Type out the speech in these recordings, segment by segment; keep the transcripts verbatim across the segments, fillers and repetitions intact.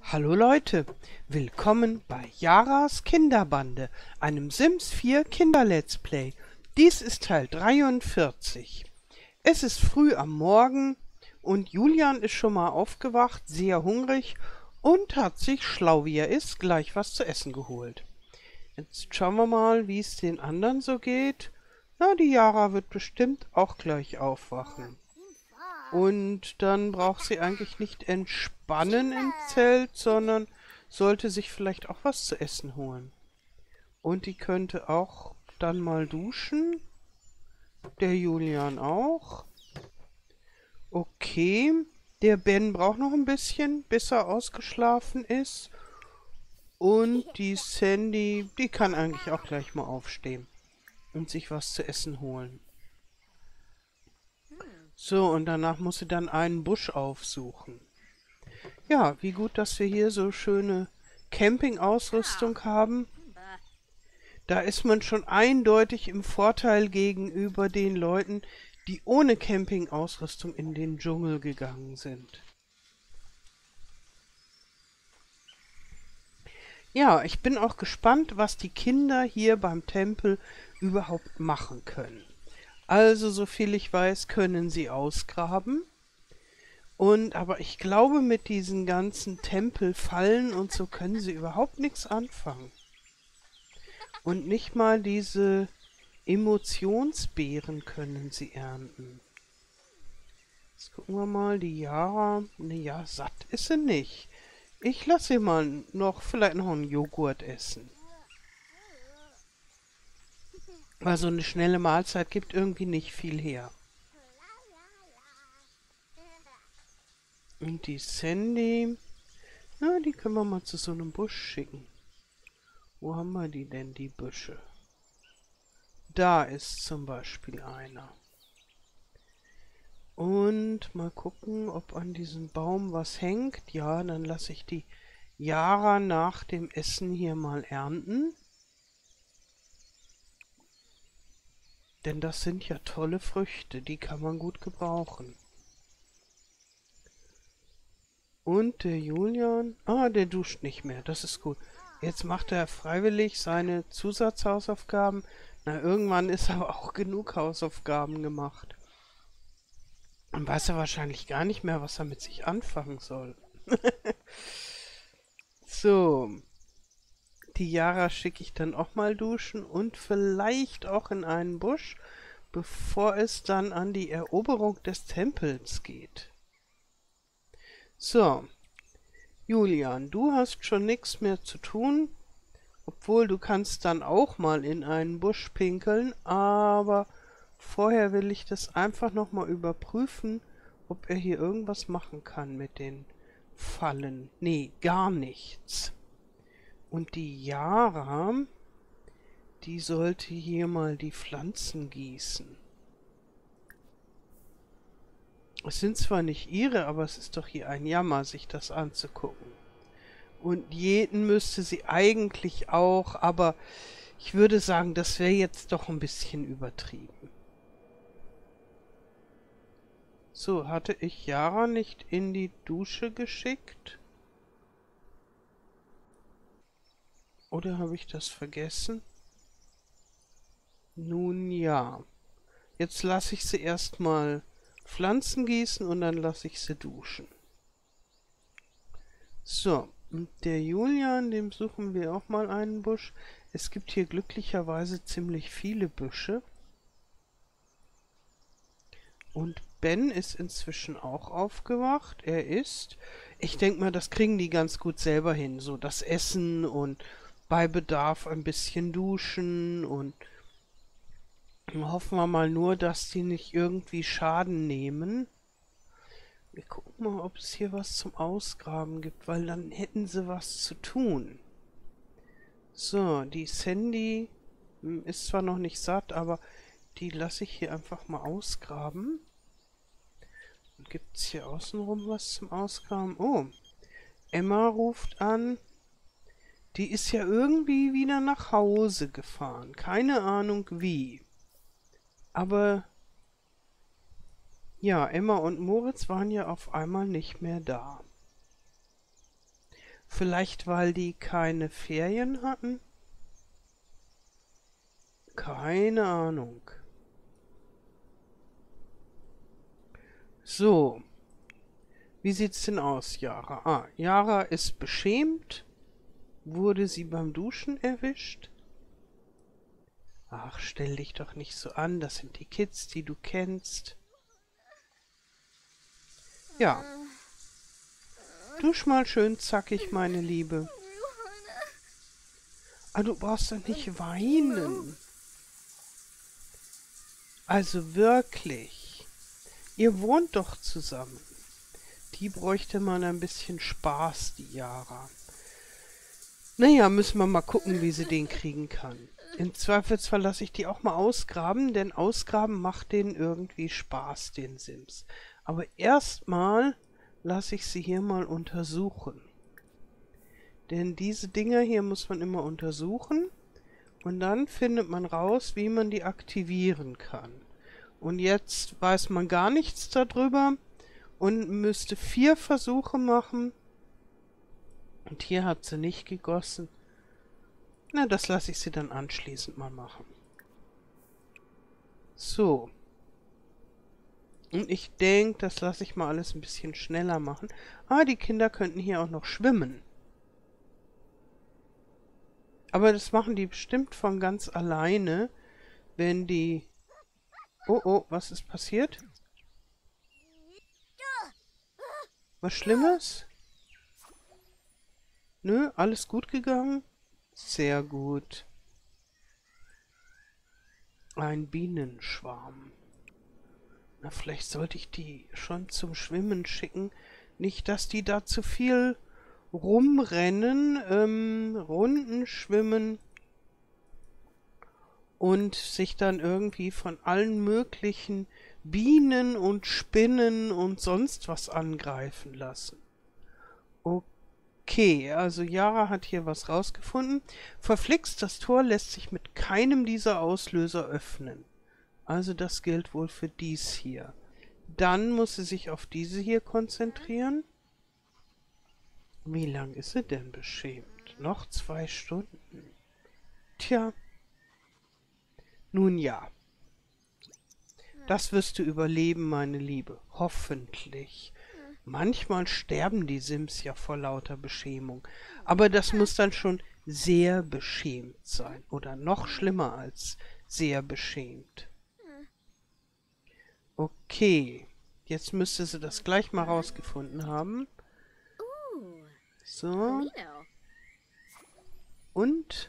Hallo Leute, willkommen bei Jaras Kinderbande, einem Sims vier Kinder-Let's Play. Dies ist Teil dreiundvierzig. Es ist früh am Morgen und Julian ist schon mal aufgewacht, sehr hungrig und hat sich, schlau wie er ist, gleich was zu essen geholt. Jetzt schauen wir mal, wie es den anderen so geht. Na, die Jara wird bestimmt auch gleich aufwachen. Und dann braucht sie eigentlich nicht entspannen im Zelt, sondern sollte sich vielleicht auch was zu essen holen. Und die könnte auch dann mal duschen. Der Julian auch. Okay, der Ben braucht noch ein bisschen, bis er ausgeschlafen ist. Und die Sandy, die kann eigentlich auch gleich mal aufstehen und sich was zu essen holen. So, und danach muss sie dann einen Busch aufsuchen. Ja, wie gut, dass wir hier so schöne Campingausrüstung haben. Da ist man schon eindeutig im Vorteil gegenüber den Leuten, die ohne Campingausrüstung in den Dschungel gegangen sind. Ja, ich bin auch gespannt, was die Kinder hier beim Tempel überhaupt machen können. Also, soviel ich weiß, können sie ausgraben. Und aber ich glaube, mit diesen ganzen Tempelfallen und so können sie überhaupt nichts anfangen. Und nicht mal diese Emotionsbeeren können sie ernten. Jetzt gucken wir mal, die Jara. Naja, satt ist sie nicht. Ich lasse sie mal noch, vielleicht noch einen Joghurt essen. Weil so eine schnelle Mahlzeit gibt irgendwie nicht viel her. Und die Sandy, na, die können wir mal zu so einem Busch schicken. Wo haben wir die denn, die Büsche? Da ist zum Beispiel einer. Und mal gucken, ob an diesem Baum was hängt. Ja, dann lasse ich die Jara nach dem Essen hier mal ernten. Denn das sind ja tolle Früchte, die kann man gut gebrauchen. Und der Julian, ah, der duscht nicht mehr, das ist gut. Jetzt macht er freiwillig seine Zusatzhausaufgaben. Na, irgendwann ist aber auch genug Hausaufgaben gemacht. Dann weiß er wahrscheinlich gar nicht mehr, was er mit sich anfangen soll. So, die Jara schicke ich dann auch mal duschen und vielleicht auch in einen Busch, bevor es dann an die Eroberung des Tempels geht. So, Julian, du hast schon nichts mehr zu tun, obwohl du kannst dann auch mal in einen Busch pinkeln, aber vorher will ich das einfach nochmal überprüfen, ob er hier irgendwas machen kann mit den Fallen. Nee, gar nichts. Und die Jara, die sollte hier mal die Pflanzen gießen. Es sind zwar nicht ihre, aber es ist doch hier ein Jammer, sich das anzugucken. Und jäten müsste sie eigentlich auch, aber ich würde sagen, das wäre jetzt doch ein bisschen übertrieben. So, hatte ich Jara nicht in die Dusche geschickt? Oder habe ich das vergessen? Nun ja. Jetzt lasse ich sie erstmal Pflanzen gießen und dann lasse ich sie duschen. So, und der Julian, dem suchen wir auch mal einen Busch. Es gibt hier glücklicherweise ziemlich viele Büsche. Und Ben ist inzwischen auch aufgewacht. Er isst. Ich denke mal, das kriegen die ganz gut selber hin. So das Essen und bei Bedarf ein bisschen duschen. Und hoffen wir mal nur, dass die nicht irgendwie Schaden nehmen. Wir gucken mal, ob es hier was zum Ausgraben gibt, weil dann hätten sie was zu tun. So, die Sandy ist zwar noch nicht satt, aber die lasse ich hier einfach mal ausgraben. Und gibt es hier außenrum was zum Ausgraben? Oh, Emma ruft an. Die ist ja irgendwie wieder nach Hause gefahren. Keine Ahnung wie. Aber ja, Emma und Moritz waren ja auf einmal nicht mehr da. Vielleicht, weil die keine Ferien hatten? Keine Ahnung. So. Wie sieht's denn aus, Yara? Ah, Yara ist beschämt. Wurde sie beim Duschen erwischt? Ach, stell dich doch nicht so an. Das sind die Kids, die du kennst. Ja. Dusch mal schön zackig, meine Liebe. Ah, du brauchst doch nicht weinen. Also wirklich. Ihr wohnt doch zusammen. Die bräuchte mal ein bisschen Spaß, die Yara. Naja, müssen wir mal gucken, wie sie den kriegen kann. Im Zweifelsfall lasse ich die auch mal ausgraben, denn ausgraben macht denen irgendwie Spaß, den Sims. Aber erstmal lasse ich sie hier mal untersuchen. Denn diese Dinger hier muss man immer untersuchen und dann findet man raus, wie man die aktivieren kann. Und jetzt weiß man gar nichts darüber und müsste vier Versuche machen. Und hier hat sie nicht gegossen. Na, das lasse ich sie dann anschließend mal machen. So. Und ich denke, das lasse ich mal alles ein bisschen schneller machen. Ah, die Kinder könnten hier auch noch schwimmen. Aber das machen die bestimmt von ganz alleine, wenn die... Oh, oh, was ist passiert? Was Schlimmes? Nö, alles gut gegangen? Sehr gut. Ein Bienenschwarm. Na, vielleicht sollte ich die schon zum Schwimmen schicken. Nicht, dass die da zu viel rumrennen, ähm, Runden schwimmen und sich dann irgendwie von allen möglichen Bienen und Spinnen und sonst was angreifen lassen. Okay, also Yara hat hier was rausgefunden. Verflixt, das Tor lässt sich mit keinem dieser Auslöser öffnen. Also das gilt wohl für dies hier. Dann muss sie sich auf diese hier konzentrieren. Wie lang ist sie denn beschämt? Noch zwei Stunden. Tja. Nun ja. Das wirst du überleben, meine Liebe. Hoffentlich. Manchmal sterben die Sims ja vor lauter Beschämung. Aber das muss dann schon sehr beschämt sein. Oder noch schlimmer als sehr beschämt. Okay. Jetzt müsste sie das gleich mal rausgefunden haben. So. Und?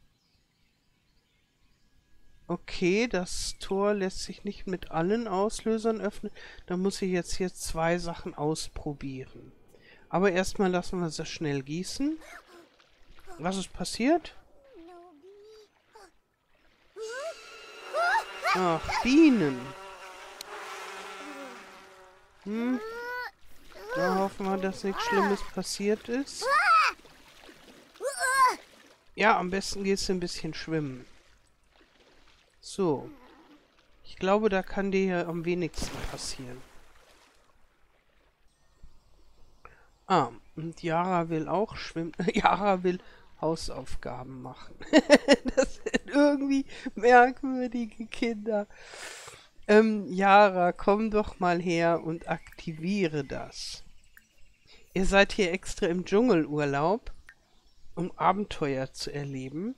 Okay, das Tor lässt sich nicht mit allen Auslösern öffnen. Da muss ich jetzt hier zwei Sachen ausprobieren. Aber erstmal lassen wir sie schnell gießen. Was ist passiert? Ach, Bienen. Hm. Da hoffen wir, dass nichts Schlimmes passiert ist. Ja, am besten gehst du ein bisschen schwimmen. So. Ich glaube, da kann dir ja am wenigsten passieren. Ah, und Yara will auch schwimmen. Yara will Hausaufgaben machen. Das sind irgendwie merkwürdige Kinder. Ähm, Yara, komm doch mal her und aktiviere das. Ihr seid hier extra im Dschungelurlaub, um Abenteuer zu erleben.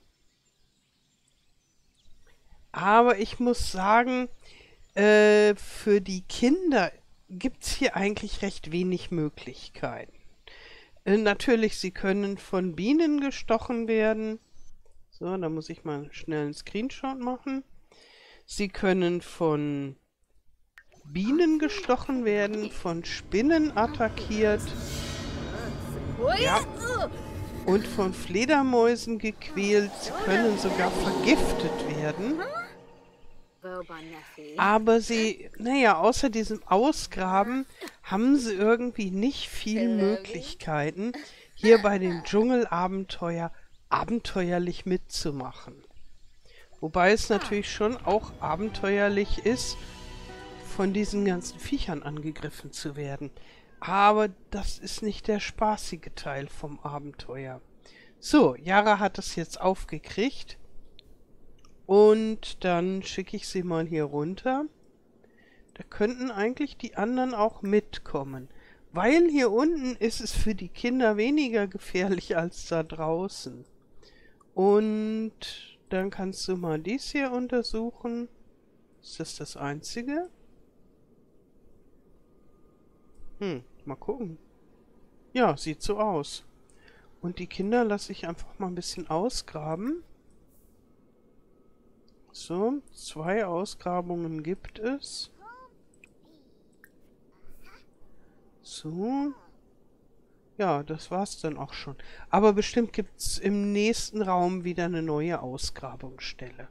Aber ich muss sagen, äh, für die Kinder gibt es hier eigentlich recht wenig Möglichkeiten. Äh, natürlich, sie können von Bienen gestochen werden. So, da muss ich mal schnell einen Screenshot machen. Sie können von Bienen gestochen werden, von Spinnen attackiert. Ja. Und von Fledermäusen gequält. Sie können sogar vergiftet werden. Aber sie, naja, außer diesem Ausgraben haben sie irgendwie nicht viele Möglichkeiten, hier bei dem Dschungelabenteuer abenteuerlich mitzumachen. Wobei es natürlich schon auch abenteuerlich ist, von diesen ganzen Viechern angegriffen zu werden. Aber das ist nicht der spaßige Teil vom Abenteuer. So, Yara hat es jetzt aufgekriegt. Und dann schicke ich sie mal hier runter. Da könnten eigentlich die anderen auch mitkommen. Weil hier unten ist es für die Kinder weniger gefährlich als da draußen. Und dann kannst du mal dies hier untersuchen. Ist das das Einzige? Hm, mal gucken. Ja, sieht so aus. Und die Kinder lasse ich einfach mal ein bisschen ausgraben. So, zwei Ausgrabungen gibt es. So. Ja, das war's dann auch schon. Aber bestimmt gibt's im nächsten Raum wieder eine neue Ausgrabungsstelle.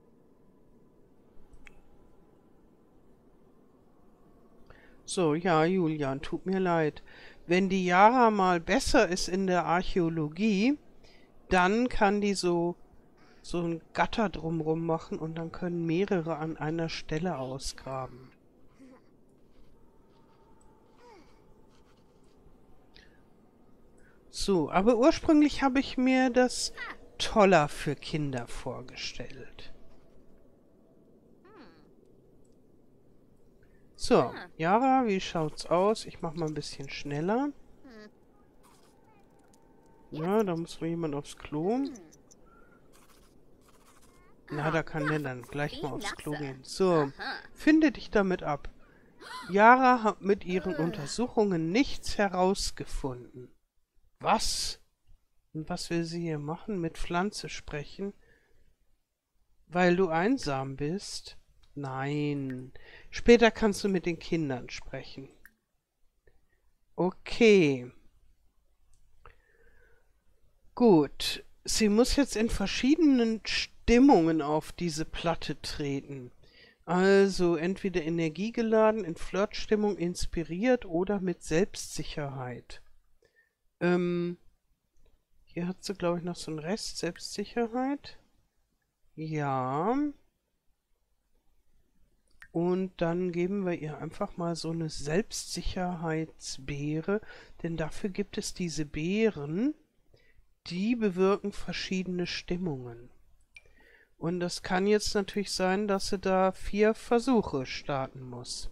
So, ja, Julian, tut mir leid. Wenn die Yara mal besser ist in der Archäologie, dann kann die so, so ein Gatter drumrum machen und dann können mehrere an einer Stelle ausgraben. So, aber ursprünglich habe ich mir das toller für Kinder vorgestellt. So, Yara, wie schaut's aus? Ich mach mal ein bisschen schneller. Ja, da muss mal jemand aufs Klo. Na, da kann der dann gleich mal aufs Klo gehen. So, finde dich damit ab. Yara hat mit ihren Untersuchungen nichts herausgefunden. Was? Und was will sie hier machen? Mit Pflanze sprechen? Weil du einsam bist? Nein. Später kannst du mit den Kindern sprechen. Okay. Gut. Sie muss jetzt in verschiedenen Stimmungen auf diese Platte treten. Also entweder energiegeladen, in Flirtstimmung, inspiriert oder mit Selbstsicherheit. Ähm, hier hat sie, glaube ich, noch so einen Rest Selbstsicherheit. Ja. Und dann geben wir ihr einfach mal so eine Selbstsicherheitsbeere, denn dafür gibt es diese Beeren, die bewirken verschiedene Stimmungen. Und das kann jetzt natürlich sein, dass sie da vier Versuche starten muss.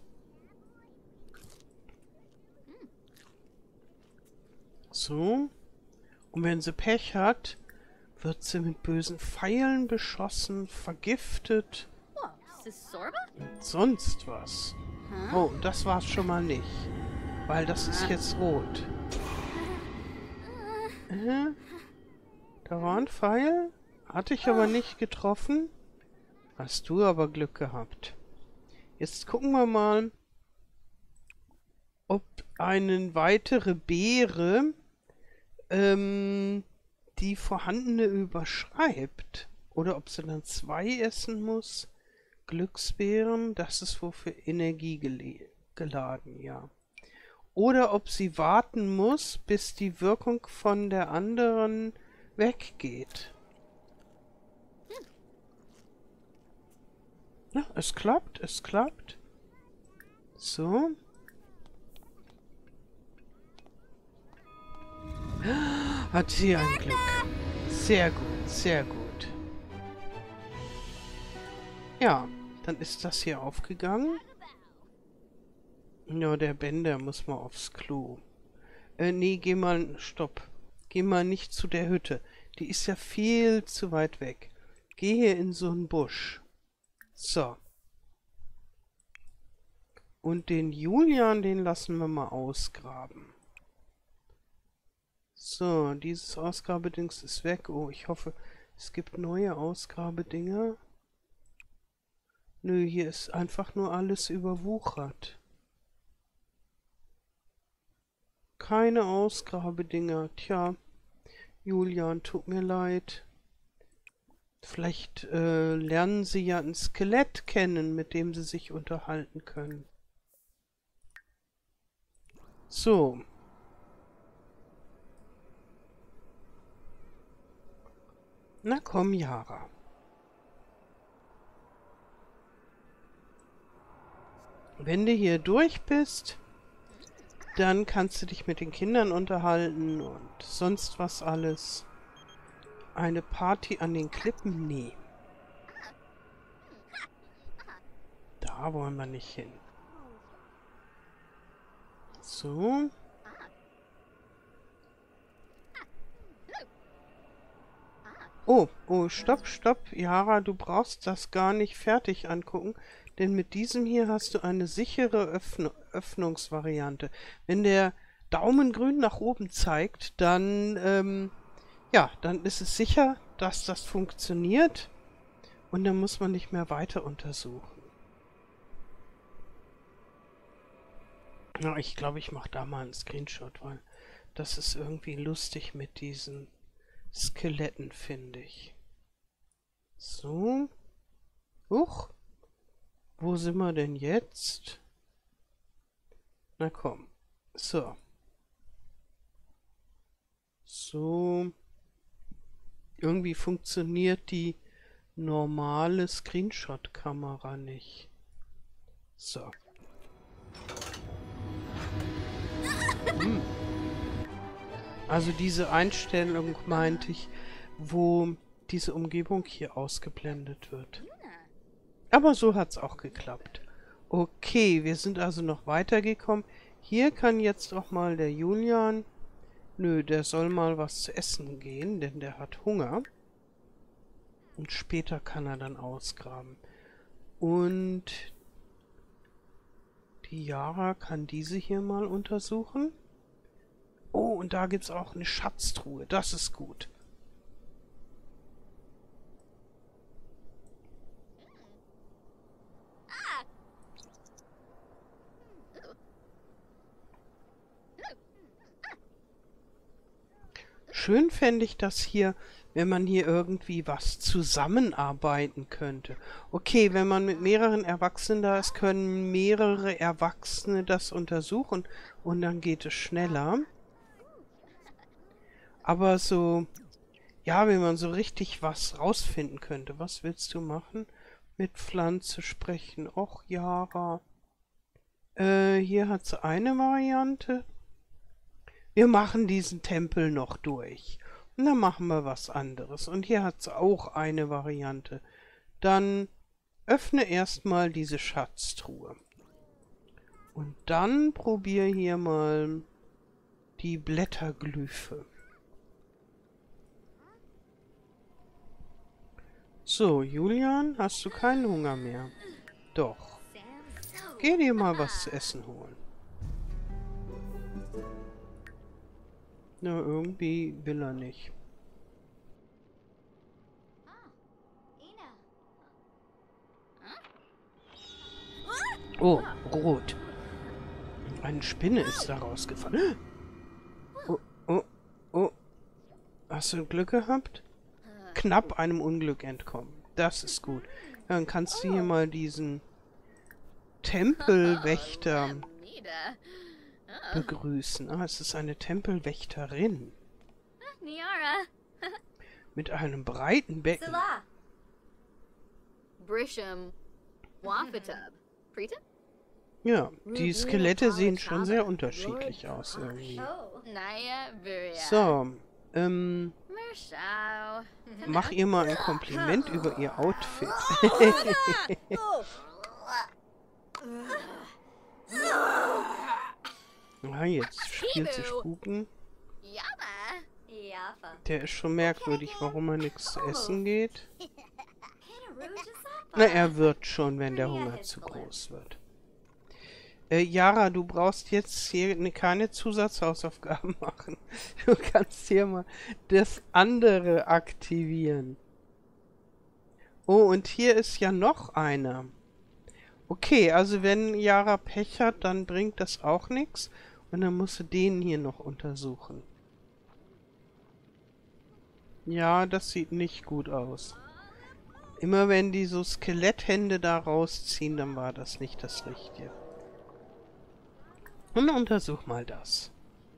So. Und wenn sie Pech hat, wird sie mit bösen Pfeilen beschossen, vergiftet und sonst was. Oh, das war's schon mal nicht. Weil das ist jetzt rot. Äh, da war ein Pfeil. Hatte ich aber nicht getroffen. Hast du aber Glück gehabt. Jetzt gucken wir mal, ob eine weitere Beere ähm, die vorhandene überschreibt. Oder ob sie dann zwei essen muss. Glücksbeeren, das ist wohl für Energie geladen, ja. Oder ob sie warten muss, bis die Wirkung von der anderen weggeht. Ja, es klappt, es klappt. So. Hat sie ein Glück. Sehr gut, sehr gut. Ja, dann ist das hier aufgegangen. Ja, der Bender muss mal aufs Klo. Äh, nee, geh mal, stopp. Geh mal nicht zu der Hütte. Die ist ja viel zu weit weg. Geh hier in so einen Busch. So. Und den Julian, den lassen wir mal ausgraben. So, dieses Ausgrabedings ist weg. Oh, ich hoffe, es gibt neue Ausgrabedinger. Nö, hier ist einfach nur alles überwuchert. Keine Ausgrabedinger. Tja, Julian, tut mir leid. Vielleicht äh, lernen Sie ja ein Skelett kennen, mit dem Sie sich unterhalten können. So. Na komm, Yara. Wenn du hier durch bist, Dann kannst du dich mit den Kindern unterhalten und sonst was alles. Eine Party an den Klippen? Nee. Da wollen wir nicht hin. So. Oh, oh, stopp, stopp. Yara, du brauchst das gar nicht fertig angucken, denn mit diesem hier hast du eine sichere Öffn Öffnungsvariante. Wenn der Daumen grün nach oben zeigt, dann, ähm, ja, dann ist es sicher, dass das funktioniert und dann muss man nicht mehr weiter untersuchen. Ja, ich glaube, ich mache da mal einen Screenshot, weil das ist irgendwie lustig mit diesen Skeletten, finde ich. So. Huch. Wo sind wir denn jetzt? Na komm. So. So. Irgendwie funktioniert die normale Screenshot-Kamera nicht. So. Hm. Also diese Einstellung meinte ich, wo diese Umgebung hier ausgeblendet wird. Aber so hat es auch geklappt. Okay, wir sind also noch weitergekommen. Hier kann jetzt auch mal der Julian... Nö, der soll mal was zu essen gehen, denn der hat Hunger. Und später kann er dann ausgraben. Und die Yara kann diese hier mal untersuchen. Oh, und da gibt es auch eine Schatztruhe. Das ist gut. Schön fände ich das hier, wenn man hier irgendwie was zusammenarbeiten könnte. Okay, wenn man mit mehreren Erwachsenen da ist, können mehrere Erwachsene das untersuchen und dann geht es schneller. Aber so, ja, wenn man so richtig was rausfinden könnte. Was willst du machen? Mit Pflanze sprechen. Och, Yara. Äh, hier hat sie eine Variante. Wir machen diesen Tempel noch durch. Und dann machen wir was anderes. Und hier hat sie auch eine Variante. Dann öffne erstmal diese Schatztruhe. Und dann probier hier mal die Blätterglyphe. So, Julian, hast du keinen Hunger mehr? Doch. Geh dir mal was zu essen holen. Na, irgendwie will er nicht. Oh, rot. Eine Spinne ist da rausgefallen. Oh, oh, oh. Hast du Glück gehabt? Knapp einem Unglück entkommen. Das ist gut. Ja, dann kannst du hier mal diesen Tempelwächter begrüßen. Ah, es ist eine Tempelwächterin. Mit einem breiten Becken. Ja, die Skelette sehen schon sehr unterschiedlich aus irgendwie. So, ähm... mach ihr mal ein Kompliment über ihr Outfit. Na, jetzt spielt sie Spuken. Der ist schon merkwürdig, warum er nichts zu essen geht. Na, er wird schon, wenn der Hunger zu groß wird. Äh, Yara, du brauchst jetzt hier ne, keine Zusatzhausaufgaben machen. Du kannst hier mal das andere aktivieren. Oh, und hier ist ja noch einer. Okay, also wenn Yara Pech hat, dann bringt das auch nichts. Und dann musst du den hier noch untersuchen. Ja, das sieht nicht gut aus. Immer wenn die so Skeletthände da rausziehen, dann war das nicht das Richtige. Und untersuch mal das.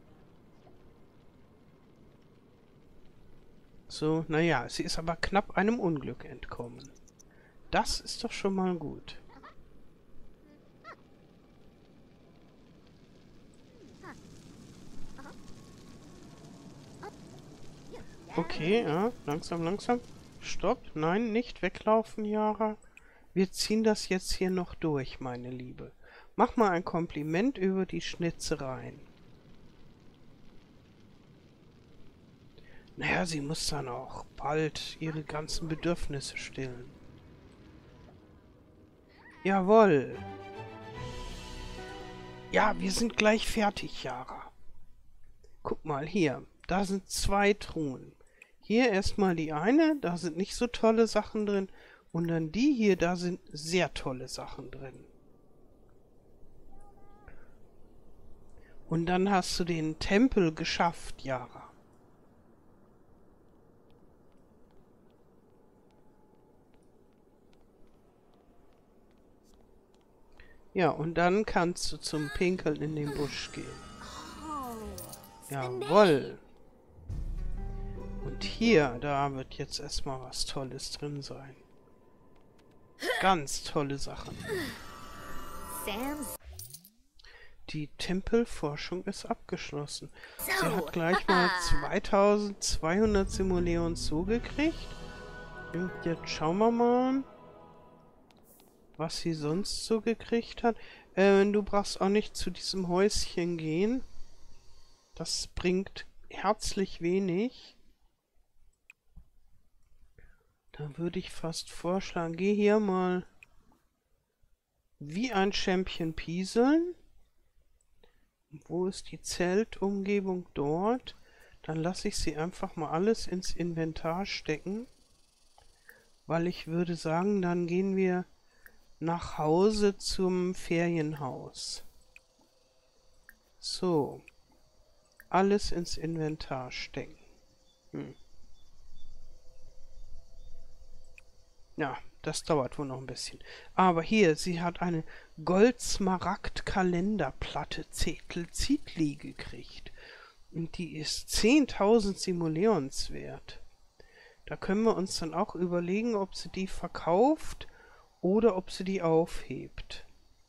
So, naja, sie ist aber knapp einem Unglück entkommen. Das ist doch schon mal gut. Okay, ja, langsam, langsam. Stopp, nein, nicht weglaufen, Yara. Wir ziehen das jetzt hier noch durch, meine Liebe. Mach mal ein Kompliment über die Schnitzereien. Naja, sie muss dann auch bald ihre ganzen Bedürfnisse stillen. Jawohl. Ja, wir sind gleich fertig, Yara. Guck mal hier, da sind zwei Truhen. Hier erstmal die eine, da sind nicht so tolle Sachen drin. Und dann die hier, da sind sehr tolle Sachen drin. Und dann hast du den Tempel geschafft, Yara. Ja, und dann kannst du zum Pinkeln in den Busch gehen. Jawohl. Und hier, da wird jetzt erstmal was Tolles drin sein. Ganz tolle Sachen. Die Tempelforschung ist abgeschlossen. Sie hat gleich mal zweitausendzweihundert Simoleons zugekriegt. Und jetzt schauen wir mal, was sie sonst so gekriegt hat. Äh, du brauchst auch nicht zu diesem Häuschen gehen. Das bringt herzlich wenig. Da würde ich fast vorschlagen, geh hier mal wie ein Champion pieseln. Wo ist die Zeltumgebung? Dort. Dann lasse ich sie einfach mal alles ins Inventar stecken. Weil ich würde sagen, dann gehen wir nach Hause zum Ferienhaus. So. Alles ins Inventar stecken. Hm. Ja, das dauert wohl noch ein bisschen. Aber hier, sie hat eine Gold-Smaragd-Kalenderplatte Zettel-Zitli gekriegt. Und die ist zehntausend Simoleons wert. Da können wir uns dann auch überlegen, ob sie die verkauft oder ob sie die aufhebt.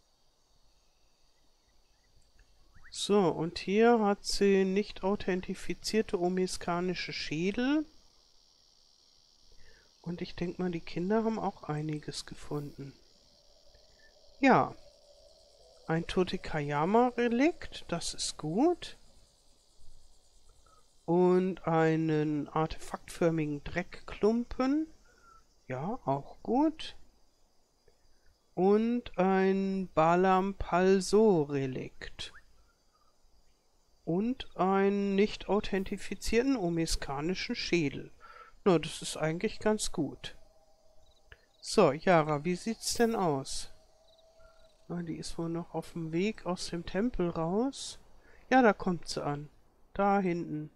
So, und hier hat sie nicht authentifizierte omeskanische Schädel. Und ich denke mal, die Kinder haben auch einiges gefunden. Ja, ein Totekayama-Relikt, das ist gut. Und einen artefaktförmigen Dreckklumpen, ja, auch gut. Und ein Balam-Palso-Relikt. Und einen nicht authentifizierten omeskanischen Schädel. Na, das ist eigentlich ganz gut. So, Yara, wie sieht's denn aus? Na, die ist wohl noch auf dem Weg aus dem Tempel raus. Ja, da kommt sie an. Da hinten.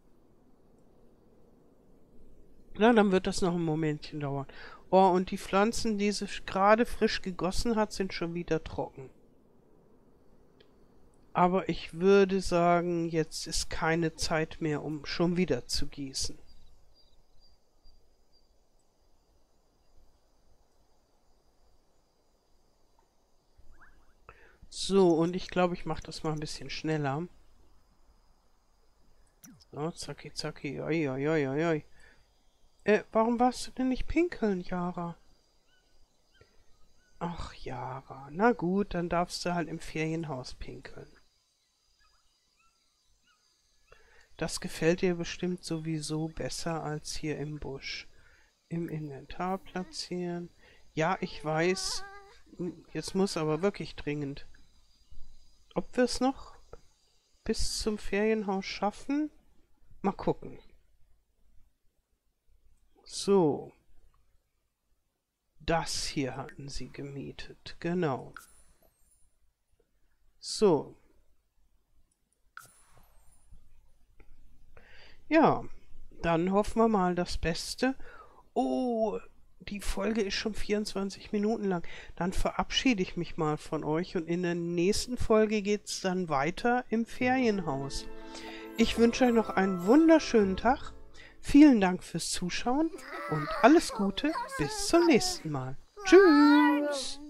Na, dann wird das noch ein Momentchen dauern. Oh, und die Pflanzen, die sie gerade frisch gegossen hat, sind schon wieder trocken. Aber ich würde sagen, jetzt ist keine Zeit mehr, um schon wieder zu gießen. So, und ich glaube, ich mache das mal ein bisschen schneller. So, zacki, zacki, oi, oi, oi, oi, oi. Äh, warum warst du denn nicht pinkeln, Yara? Ach, Yara, na gut, dann darfst du halt im Ferienhaus pinkeln. Das gefällt dir bestimmt sowieso besser als hier im Busch. Im Inventar platzieren. Ja, ich weiß. Jetzt muss aber wirklich dringend. Ob wir es noch bis zum Ferienhaus schaffen? Mal gucken. So. Das hier hatten sie gemietet. Genau. So. Ja, dann hoffen wir mal das Beste. Oh, die Folge ist schon vierundzwanzig Minuten lang. Dann verabschiede ich mich mal von euch und in der nächsten Folge geht es dann weiter im Ferienhaus. Ich wünsche euch noch einen wunderschönen Tag. Vielen Dank fürs Zuschauen und alles Gute. Bis zum nächsten Mal. Tschüss.